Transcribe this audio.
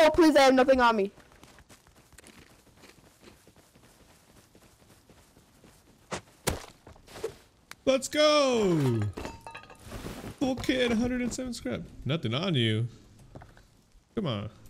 No, please, I have nothing on me. Let's go! Full kit, 107 scrap. Nothing on you. Come on.